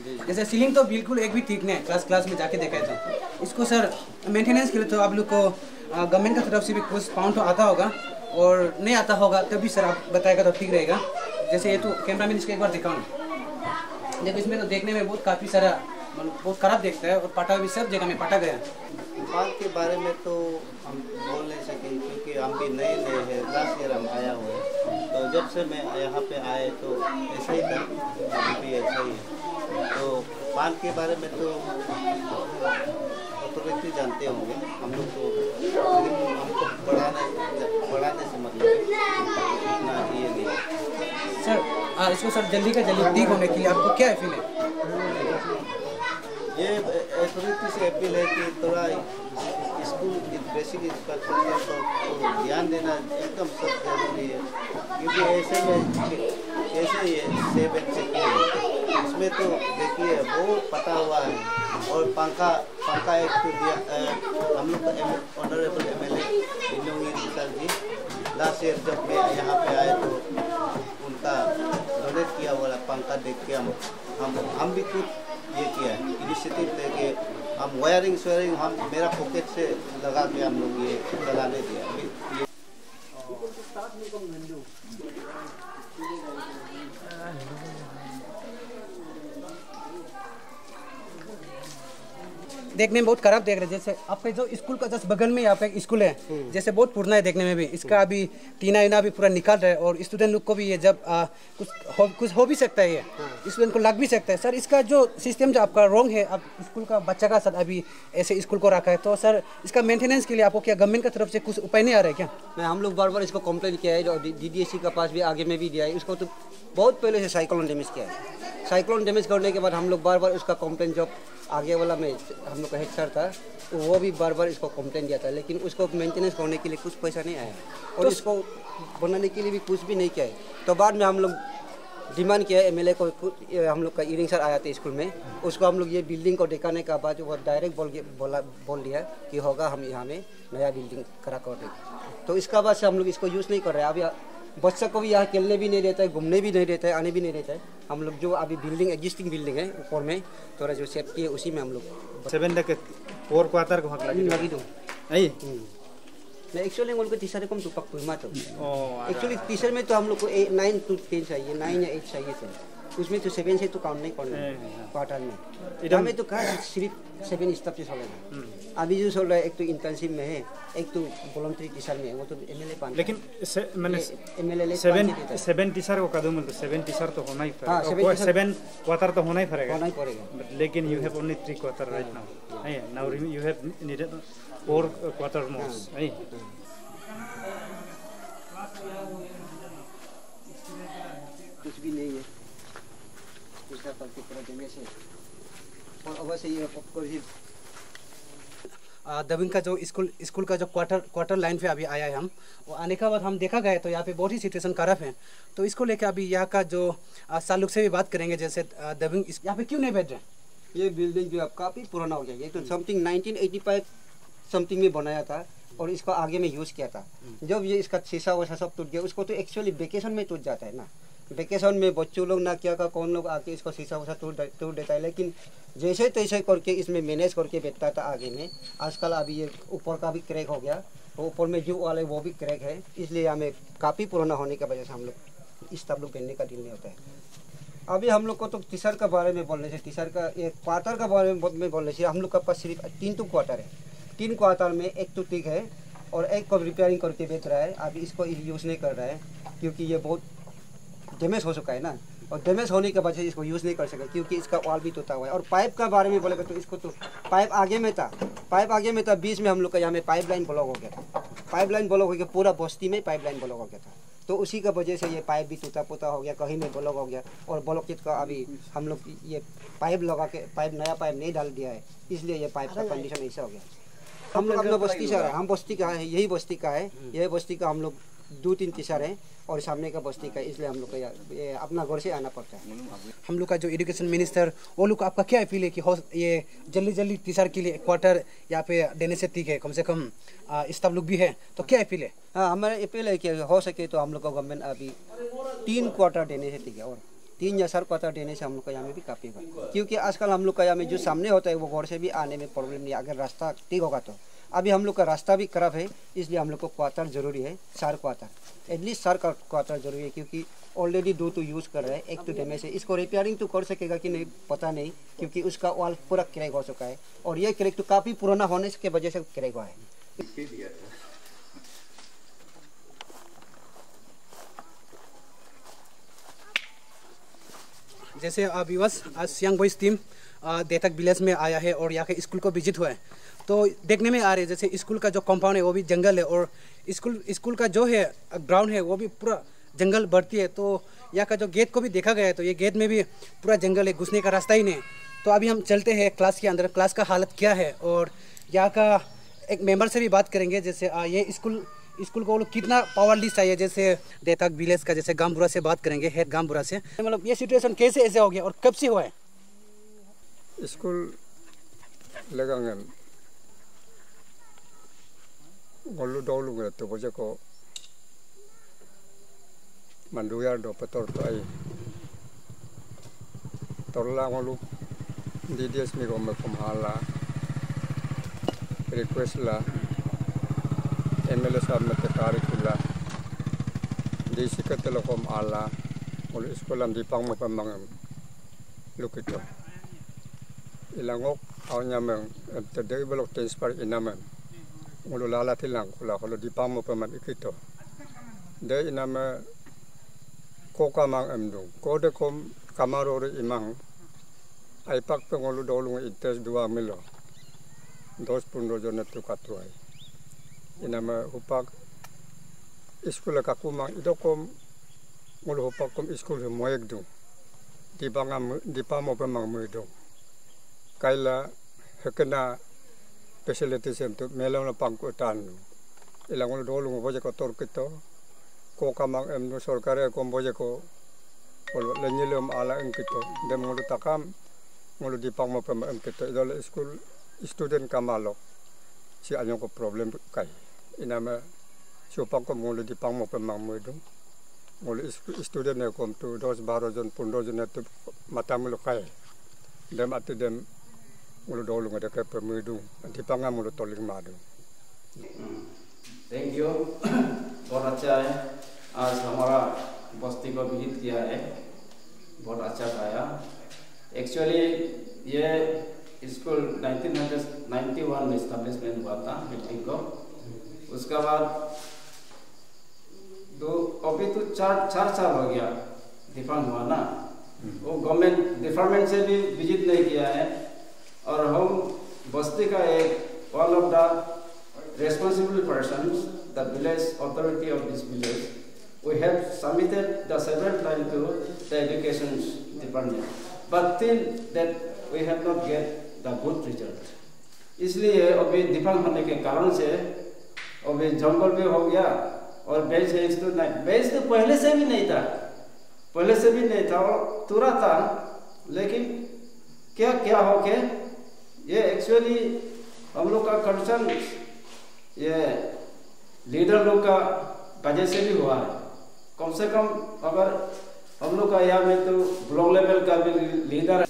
जैसे सीलिंग तो बिल्कुल एक भी ठीक नहीं है, क्लास में जाके देखा है तो इसको सर मेंटेनेंस के लिए तो आप लोग को गवर्नमेंट की तरफ से भी कुछ पाउंड तो आता होगा, और नहीं आता होगा तभी सर आप बताएगा तो ठीक रहेगा। जैसे ये तो कैमरा मैन इसको एक बार दिखाऊँ, जब इसमें तो देखने में बहुत काफ़ी सारा बहुत खराब देखता है, और पटा भी सब जगह में पटा गया। पार्क के बारे में तो हम बोल नहीं सके क्योंकि हम भी नए हैं, लास्ट ईयर हम आया हुआ है। तो जब से मैं यहाँ पे आए तो ऐसा ही था, अभी भी ऐसा ही है। तो पार्क के बारे में तो ऑथोरिटी जानते होंगे, हम लोग तो हमको पढ़ाने से मतलब इतना ये नहीं सर। इसको सर जल्दी का जल्दी ठीक होने के लिए आपको क्या फील है? ये अथॉरिटी से अपील है कि थोड़ा स्कूल बेसिक इंफ्रास्ट्रक्चर को ध्यान देना एकदम सब जरूरी है, क्योंकि ऐसे ये सेब एंड सिक्योर इसमें तो देखिए वो पता हुआ है। और पंखा एक तो दिया हम लोग का honourable MLA sir ji last year जब मैं यहाँ पे आए तो उनका डोनेट किया वाला पंखा देख के हम भी खुद ये किया है, इनिशिएटिव लेके हम वायरिंग हम मेरा पॉकेट से लगा के हम लोग ये चलाने दिया अभी। देखने में बहुत खराब देख रहे हैं। जैसे आपके जो स्कूल का जस्ट बगल में यहाँ पे एक स्कूल है, जैसे बहुत पुराना है देखने में भी, इसका अभी टीना भी पूरा निकाल रहा है, और स्टूडेंट लोग को भी ये जब कुछ हो भी सकता है, ये स्टूडेंट को लग भी सकता है। सर इसका जो सिस्टम जो आपका रॉन्ग है, आप स्कूल का बच्चा का सर अभी ऐसे स्कूल को रखा है, तो सर इसका मेंटेनेंस के लिए आपको क्या गवर्नमेंट की तरफ से कुछ उपाय नहीं आ रहा है क्या? मैं हम लोग बार इसको कंप्लेन किया है, और DDSC का पास भी आगे में भी दिया है। इसको तो बहुत पहले से साइक्लोन डैमेज किया है। साइक्लोन डैमेज करने के बाद हम लोग बार उसका कंप्लेन, जब आगे वाला में हम लोग का हेड सर था वो भी बार इसको कंप्लेन दिया था, लेकिन उसको मेंटेनेंस करने के लिए कुछ पैसा नहीं आया, और तो इसको बनाने के लिए भी कुछ भी नहीं किया है। तो बाद में हम लोग डिमांड किया MLA को, हम लोग का ईरिंग सर आया था स्कूल में, उसको हम लोग ये बिल्डिंग को दिखाने का बाद वो डायरेक्ट बोल दिया कि होगा हम यहाँ में नया बिल्डिंग करा कर देंगे। तो इसका बाद से हम लोग इसको यूज़ नहीं कर रहे हैं। अभी बच्चा को भी यहाँ खेलने भी नहीं देता है, घूमने भी नहीं देता है, आने भी नहीं देता है। हम लोग जो अभी एग्जिस्टिंग बिल्डिंग है ऊपर में थोड़ा जो सेफ्टी है उसी में हम लोग 7 4 क्वार्टर को हक लगी दो नहीं। मैं एक्चुअली उनको टीचर को टुपक पुमा तो एक्चुअली टीचर में तो हम लोग को 9 to 10 चाहिए, 9 या 8 चाहिए थे, उसमें तो 7 से तो काउंट नहीं करना क्वार्टर में। इधर में तो कहाँ सिर्फ 7 स्टाफ से चलेगा। अभी जो चल रहा है एक तो इंटर्नशिप में है, एक तो वॉलंटरी टीचर में है, वो तो MLA पान। लेकिन मैंने MLA 7 टीचर को कदम तो 7 टीचर तो होना ही पड़ेगा, 7 क्वार्टर तो होना ही पड़ेगा। लेकिन you have only 3 quarter right now, नहीं now you have needed 4 quarter more, नहीं कुछ भी नहीं है इसका करके पूरा जमे से। और अवश्य ये दबिंग का जो स्कूल का जो क्वार्टर लाइन पे अभी आया है हम, वो आने के बाद हम देखा गया तो यहाँ पे बहुत ही सिचुएशन खराब है। तो इसको लेकर अभी यहाँ का जो सालुक से भी बात करेंगे, जैसे दबिंग यहाँ पे क्यों नहीं बैठ रहे? ये बिल्डिंग जो है काफ़ी पुराना हो गया, ये तो समथिंग 1985 समथिंग में बनाया था, और इसको आगे में यूज़ किया था। जब ये इसका शीशा वैसा सब टूट गया, उसको तो एक्चुअली वेकेशन में टूट जाता है ना, वेकेशन में बच्चों लोग ना क्या का कौन लोग आके इसको शीशा वैसा तोड़ देता है, लेकिन जैसे तैसे करके इसमें मैनेज करके बैठता था आगे में। आजकल अभी ये ऊपर का भी क्रैक हो गया, तो ऊपर में जो वाले वो भी क्रैक है, इसलिए हमें काफ़ी पुराना होने की वजह से हम लोग इस सब लोग पहनने का दिल नहीं होता है। अभी हम लोग को तो टीचर का बारे में बोलने से, टीचर का एक क्वार्टर का बारे में बोलने से, हम लोग का पास सिर्फ 3 तो क्वार्टर है। 3 क्वार्टर में एक तो ठीक है, और एक को रिपेयरिंग करके बेच रहा है। अभी इसको यूज़ नहीं कर रहा है क्योंकि ये बहुत डैमेज हो चुका है ना, और डैमेज होने के वजह से इसको यूज़ नहीं कर सके, क्योंकि इसका वॉल भी टूटा हुआ है। और पाइप का बारे में बोलेगा तो इसको तो पाइप आगे में था, बीच में हम लोग का यहाँ में पाइपलाइन ब्लॉक हो गया था। पाइपलाइन ब्लॉक हो गया, पूरा बस्ती में पाइपलाइन ब्लॉक हो गया था, तो उसी का वजह से ये पाइप भी टूटा पोता हो गया, कहीं में ब्लॉक हो गया। और ब्लॉकेज का अभी हम लोग ये पाइप लगा के नया पाइप नहीं डाल दिया है, इसलिए ये पाइप का कंडीशन ऐसा हो गया। हम लोग अपना बस्ती से आ रहे हैं, हम बस्ती का है, यही बस्ती का है, यही बस्ती का हम लोग 2-3 टीचर हैं, और सामने का बस्ती का, इसलिए हम लोग को अपना घर से आना पड़ता है। हम लोग का जो एजुकेशन मिनिस्टर, वो लोग आपका क्या अपील है कि ये जल्दी टीचर के लिए क्वार्टर यहाँ पे देने से ठीक है, कम से कम स्टाफ लोग भी है, तो क्या अपील है? हाँ, हमारा अपील है कि हो सके तो हम लोग को गवर्नमेंट अभी 3 क्वार्टर देने से ठीक है, और 3 या 4 क्वार्टर देने से हम लोग का यहाँ में भी काफ़ी होगा, क्योंकि आजकल हम लोग का यहाँ में जो सामने होता है वो घर से भी आने में प्रॉब्लम नहीं, अगर रास्ता ठीक होगा तो। अभी हम लोग का रास्ता भी खराब है, इसलिए हम लोग को क्वार्टर ज़रूरी है, 4 क्वार्टर, एटलीस्ट 4 क्वार्टर ज़रूरी है, क्योंकि ऑलरेडी 2 तो यूज़ कर रहे हैं, 1 तो डैमेज है। इसको रिपेयरिंग तो कर सकेगा कि नहीं पता नहीं, क्योंकि उसका वॉल पूरा क्रैक हो चुका है और ये क्रैक तो काफ़ी पुराना होने की वजह से क्रैक हुआ है। जैसे अभी बस आज Siang boys team Dethak village में आया है और यहाँ के स्कूल को विजिट हुआ है, तो देखने में आ रहे हैं जैसे स्कूल का जो कंपाउंड है वो भी जंगल है और स्कूल का जो है ग्राउंड है वो भी पूरा जंगल बढ़ती है। तो यहाँ का जो गेट को भी देखा गया है तो ये गेट में भी पूरा जंगल है, घुसने का रास्ता ही नहीं है। तो अभी हम चलते हैं क्लास के अंदर, क्लास का हालत क्या है और यहाँ का एक मेंबर से भी बात करेंगे। जैसे ये स्कूल को कितना पावर लिस्ट चाहिए, जैसे देथक विलेज का जैसे गामबुरा से बात करेंगे, हेड गामबुरा से, मतलब ये सिचुएशन कैसे ऐसे हो गया और कब से हुआ है? स्कूल लगांगन गोलू डोलू गए तो बजे को मंडुया दो पतोर तो आई तोरला गोलू डीडीएस में गोमे कुम्हाला रिक्वेस्ट ला एमएलए साहब में तकारी कुला डीसी का तेलकॉम आला और स्कूल हम दीपांग में पमंगम लुकितो इलांगok awalnya terdiri belok transfer inaman ulu lala tilang kula kalau di pamu peman ikito de inama koka mang emdung kode kom kamarore imang ai pak pengolu dolung ites 2 milo 10 jona tu katuai inama upak iskul ka kumang idokom ulu upak kom iskul moyek dung di bangam di pamu pemang muidung kaila hekena facility center melang na pangkutan ilang ulo dolung boje ko torkito ko kamang emno sorkare ko boje ko olo lenyelum ala engkito dem ngulu takam ngulu dipang mo pem engkito idol school student kamalo si anyo ko problem kai inama siopang ko ngulu dipang mo pem mangmudung ngulu student ne kom tu 10-12 jon 15 jon tu matamulo kai dem atu dem मुलो डोलू में देखे पर मुझे दीपांगा मुलो तोलिंग मारूं। Thank you, बहुत अच्छा है। आज हमारा बस्ती को विजिट किया है, बहुत अच्छा पाया। एक्चुअली ये स्कूल 1991 में इस्टेब्लिशमेंट हुआ था बिल्डिंग को, उसका बाद अभी तो 4 साल हो गया दीपांग हुआ ना, वो गवर्नमेंट डिपार्टमेंट से भी विजिट नहीं किया है और हम बस्ती का एक one of the responsible persons, the village authority of this village, we have submitted the several times to the education department, but till that we have not get the good result. इसलिए अभी दिपांग होने के कारण से अभी जंगल भी हो गया और बेंच है तो नहीं, बेंच तो पहले से भी नहीं था और तुरा था, लेकिन क्या हो के ये एक्चुअली हम लोग का कंसर्न ये लीडर लोग का वजह से भी हुआ है। कम से कम अगर हम लोग का यहाँ में तो ब्लॉक लेवल का भी लीडर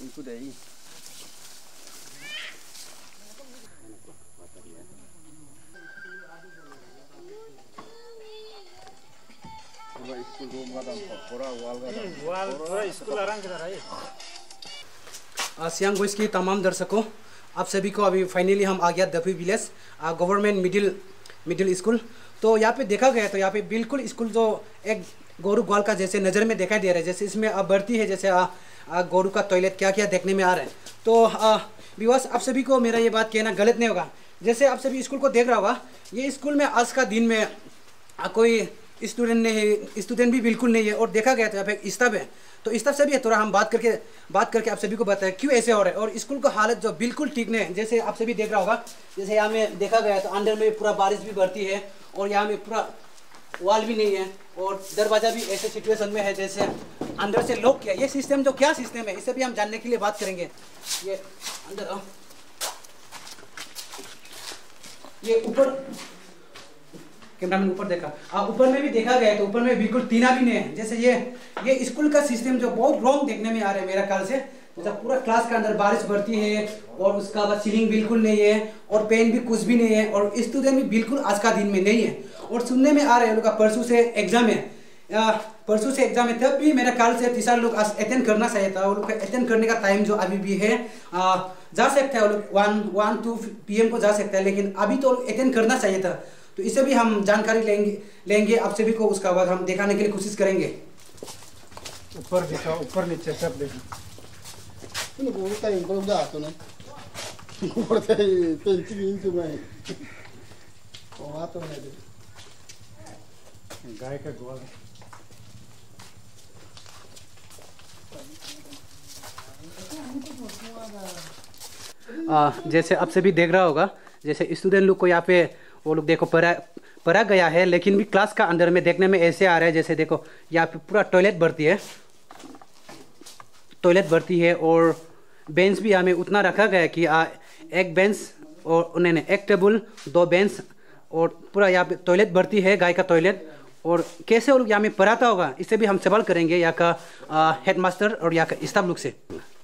सियांग बॉयज़ की तमाम दर्शकों, आप सभी को अभी फाइनली हम आ गया Dafi village government middle school. तो यहाँ पे देखा गया तो यहाँ पे बिल्कुल स्कूल जो एक गोरू ग्वाल का जैसे नज़र में दिखाई दे रहा है, जैसे इसमें अब बढ़ती है जैसे गोरू का टॉयलेट क्या क्या देखने में आ रहा है। तो विवास आप सभी को मेरा ये बात कहना गलत नहीं होगा, जैसे आप सभी स्कूल को देख रहा होगा, ये स्कूल में आज का दिन में कोई स्टूडेंट भी बिल्कुल नहीं है और देखा गया तो यहाँ पे स्टाफ है, तो स्टाफ से भी थोड़ा हम बात करके आप सभी को बताएं क्यों ऐसे हो रहा है। और स्कूल का हालत जो बिल्कुल ठीक नहीं है, जैसे आप सभी देख रहा होगा, जैसे यहाँ में देखा गया तो अंदर में पूरा बारिश भी बढ़ती है और यहाँ में पूरा वॉल भी नहीं है और दरवाज़ा भी ऐसे सिचुएशन में है जैसे अंदर से लॉक किया। ये सिस्टम जो क्या सिस्टम है इसे भी हम जानने के लिए बात करेंगे। ये अंदर ये ऊपर कैमरामैन ऊपर देखा, ऊपर में भी देखा गया तो ऊपर में बिल्कुल टीना भी नहीं है। जैसे ये स्कूल का सिस्टम जो बहुत रॉन्ग देखने में आ रहा है मेरा ख्याल से। मतलब पूरा क्लास के अंदर बारिश भरती है और उसका बाद सीलिंग बिल्कुल नहीं है और पेन भी कुछ भी नहीं है और स्टूडेंट भी बिल्कुल आज का दिन में नहीं है। और सुनने में आ रहा है लोग का परसों से एग्जाम है, परसों से एग्जाम है, तब भी मेरा ख्याल से टीचर लोग अटेंड करना चाहिए था। वो लोग का अटेंड करने का टाइम जो अभी भी है, जा सकते हैं वो लोग 1-2 PM को जा सकते हैं, लेकिन अभी तो अटेंड करना चाहिए था। तो इससे भी हम जानकारी लेंगे आप सभी को, उसका बाद हम दिखाने के लिए कोशिश करेंगे। ऊपर दिखा, ऊपर नीचे सब देखा। गाय का ग्वाल जैसे आप सभी देख रहा होगा, जैसे स्टूडेंट लोग को यहाँ पे वो लोग देखो पढ़ा गया है, लेकिन भी क्लास का अंदर में देखने में ऐसे आ रहा है जैसे देखो यहाँ पे पूरा टॉयलेट भरती है और बेंच भी हमें उतना रखा गया है कि एक बेंच और नहीं एक टेबल 2 बेंच और पूरा यहाँ पे टॉयलेट भरती है, गाय का टॉयलेट। और कैसे वो लोग यहाँ में पढ़ाता होगा, इससे भी हम सवाल करेंगे यहाँ का हेडमास्टर और यहाँ का स्टाफ लोग से।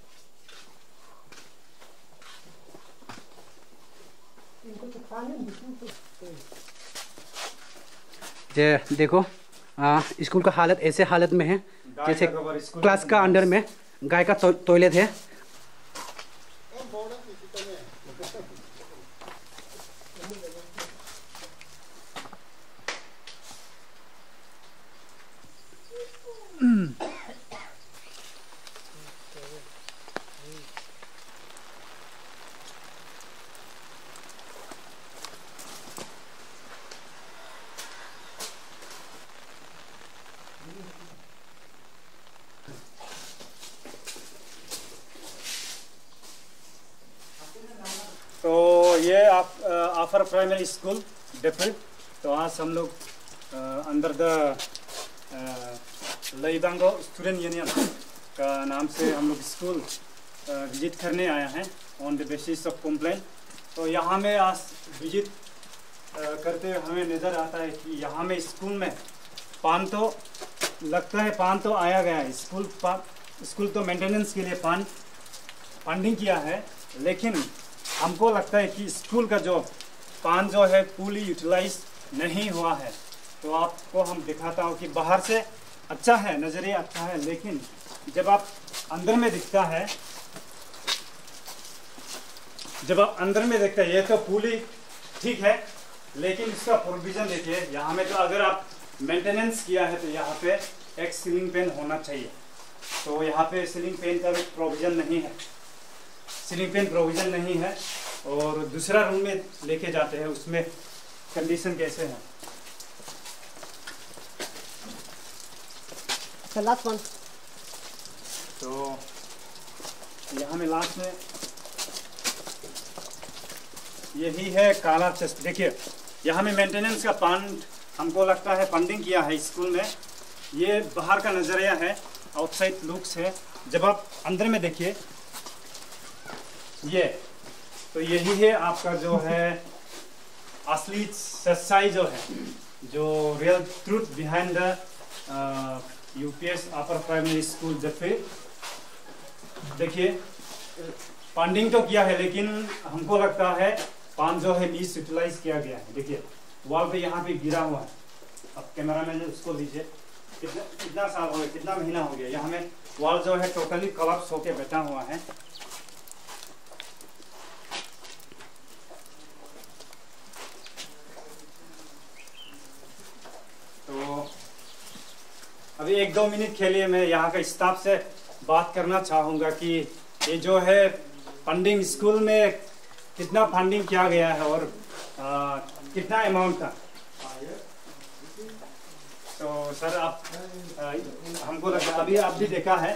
देखो स्कूल का हालत ऐसे हालत में है जैसे क्लास का अंदर में गाय का टॉयलेट है। तो ये आफर प्राइमरी स्कूल डेफिल। तो आज हम लोग under the Laibango student union का नाम से हम लोग स्कूल विजिट करने आए हैं on the basis of complaint. तो यहाँ में आज विजिट करते हुए हमें नज़र आता है कि यहाँ में स्कूल में पान तो लगता है, पान तो आया गया है, स्कूल तो मेंटेनेंस के लिए फंडिंग किया है, लेकिन हमको लगता है कि स्कूल का जो पान जो है फुली यूटिलाइज नहीं हुआ है। तो आपको हम दिखाता हूँ कि बाहर से अच्छा है, नज़रिया अच्छा है, लेकिन जब आप अंदर में दिखता है, जब आप अंदर में देखते हैं ये तो फुली ठीक है, लेकिन इसका प्रोविज़न देखिए। यहाँ में तो अगर आप मेंटेनेंस किया है तो यहाँ पे एक सीलिंग फैन होना चाहिए। तो यहाँ पे सीलिंग फैन का भी प्रोविज़न नहीं है, सीलिंग फैन प्रोविज़न नहीं है। और दूसरा रूम में लेके जाते हैं, उसमें कंडीशन कैसे है। Last one. तो यहाँ में लास्ट में यही है काला चेस्ट। देखिए यहाँ में मेंटेनेंस का फंड हमको लगता है फंडिंग किया है स्कूल में। ये बाहर का नज़रिया है, आउटसाइड लुक्स है। जब आप अंदर में देखिए ये, तो यही है आपका जो है असली सच्चाई जो है, जो real truth behind the UPS upper primary school Jafe. देखिए फंडिंग तो किया है, लेकिन हमको लगता है पान जो है मिस यूटिलाइज किया गया है। देखिए वॉल पे यहाँ पे गिरा हुआ है। अब कैमरा में उसको लीजिए, कितना साल हो गया, कितना महीना हो गया, यहाँ में वॉल जो है टोटली कोलैप्स होके बैठा हुआ है। तो अभी 1-2 मिनट के लिए मैं यहाँ का स्टाफ से बात करना चाहूँगा कि ये जो है फंडिंग स्कूल में कितना फंडिंग किया गया है और कितना अमाउंट था। तो सर आप हमको लगा अभी आप भी देखा है,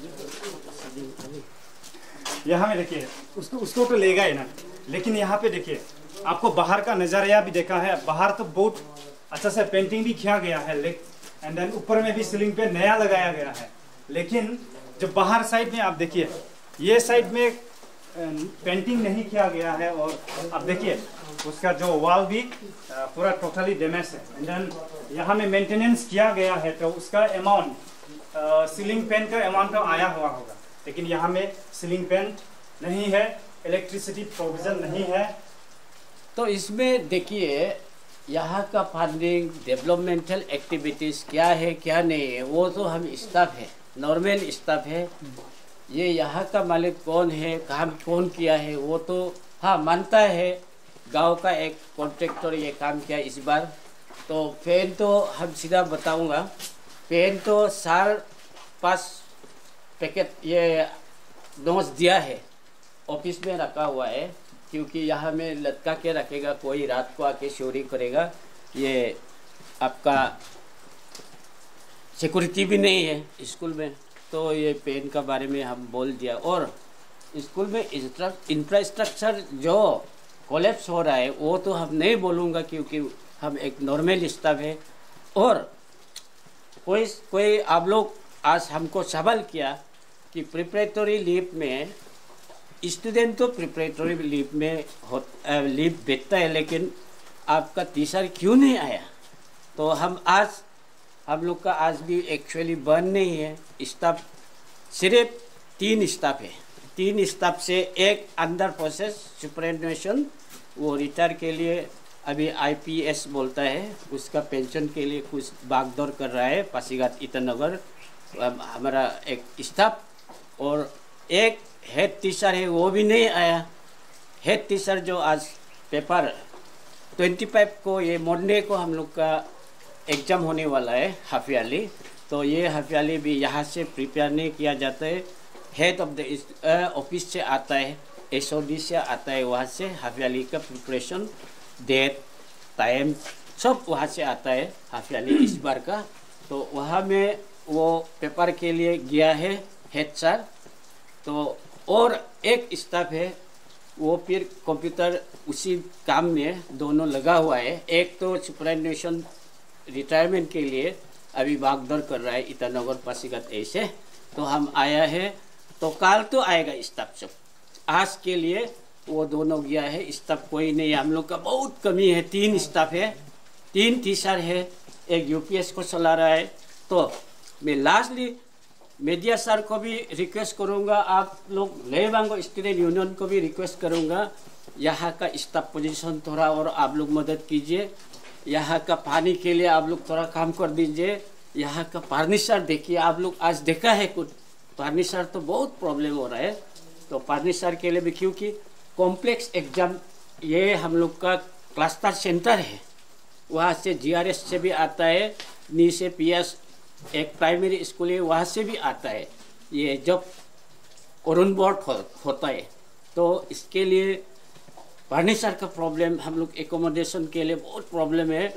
यहाँ में देखिए उसको तो लेगा ही ना, लेकिन यहाँ पे देखिए आपको बाहर का नज़रिया भी देखा है। बाहर तो बहुत अच्छा से पेंटिंग भी किया गया है, एंड देन ऊपर में भी सीलिंग पे नया लगाया गया है। लेकिन जो बाहर साइड में आप देखिए, ये साइड में पेंटिंग नहीं किया गया है। और अब देखिए उसका जो वॉल भी पूरा टोटली डैमेज है। एंड देन यहाँ में मेंटेनेंस किया गया है तो उसका अमाउंट सीलिंग फैन का अमाउंट तो आया हुआ होगा, लेकिन यहाँ में सीलिंग फैन नहीं है, इलेक्ट्रिसिटी प्रोविजन नहीं है। तो इसमें देखिए यहाँ का फंडिंग, डेवलपमेंटल एक्टिविटीज़ क्या है क्या नहीं है, वो तो हम स्टाफ है, नॉर्मल स्टाफ है। ये यहाँ का मालिक कौन है, काम कौन किया है, वो तो हाँ मानता है गांव का एक कॉन्ट्रैक्टर ये काम किया इस बार। तो फैन तो हम सीधा बताऊंगा, फैन तो 4-5 पैकेट ये डोज दिया है, ऑफिस में रखा हुआ है, क्योंकि यहाँ में लटका के रखेगा, कोई रात को आके चोरी करेगा, ये आपका सिक्योरिटी भी नहीं है स्कूल में। तो ये पेन का बारे में हम बोल दिया। और स्कूल में इंफ्रास्ट्रक्चर जो कोलैप्स हो रहा है वो तो हम नहीं बोलूँगा, क्योंकि हम एक नॉर्मल स्टाफ है। और कोई आप लोग आज हमको सवाल किया कि प्रिपरेटरी लीव में स्टूडेंट तो प्रिपरेटरी लीव में लीव देता है, लेकिन आपका टीचर क्यों नहीं आया। तो हम लोग का आज भी एक्चुअली बंद नहीं है, स्टाफ सिर्फ 3 स्टाफ है। 3 स्टाफ से एक अंडर प्रोसेस सुपरिटेंडेंट, वो रिटायर के लिए अभी IPS बोलता है, उसका पेंशन के लिए कुछ भागदौड़ कर रहा है पासीघाट ईटानगर हमारा एक स्टाफ। और एक हेड टीचर है, वो भी नहीं आया। हेड टीचर जो आज पेपर 25 को, ये मंडे को हम लोग का एग्ज़ाम होने वाला है हाफ ईयरली, तो ये हाफ ईयरली भी यहाँ से प्रिपेयर नहीं किया जाता है। हेड ऑफ द ऑफिस से आता है, HOD से आता है, वहाँ से हाफ ईयरली का प्रिपरेशन, डेट, टाइम सब वहाँ से आता है हाफ ईयरली इस बार का। तो वहाँ में वो पेपर के लिए गया है हेड सर। तो और एक स्टाफ है, वो फिर कंप्यूटर उसी काम में दोनों लगा हुआ है। एक तो सुपरिटेंडेंट रिटायरमेंट के लिए अभी भागदौड़ कर रहा है ईटानगर पासीघाट ऐसे। तो हम आया है, तो कल तो आएगा स्टाफ सब। आज के लिए वो दोनों गया है, स्टाफ कोई नहीं, हम लोग का बहुत कमी है। 3 स्टाफ है, 3 टीचर है, एक UPS को चला रहा है। तो मैं लास्टली मीडिया सर को भी रिक्वेस्ट करूंगा, आप लोग लेबांगो स्टूडेंट यूनियन को भी रिक्वेस्ट करूंगा, यहाँ का स्टाफ पोजीशन थोड़ा और आप लोग मदद कीजिए। यहाँ का पानी के लिए आप लोग थोड़ा काम कर दीजिए। यहाँ का फर्नीचर देखिए, आप लोग आज देखा है कुछ फर्नीचर तो बहुत प्रॉब्लम हो रहा है। तो फर्नीचर के लिए भी, क्योंकि कॉम्प्लेक्स एग्जाम ये हम लोग का क्लस्टर सेंटर है, वहाँ से GRS से भी आता है, नी से PS एक प्राइमरी स्कूल है, वहाँ से भी आता है। ये जब अरुण बोर्ड होता है, तो इसके लिए फर्नीचर का प्रॉब्लम, हम लोग एकोमोडेशन के लिए बहुत प्रॉब्लम है।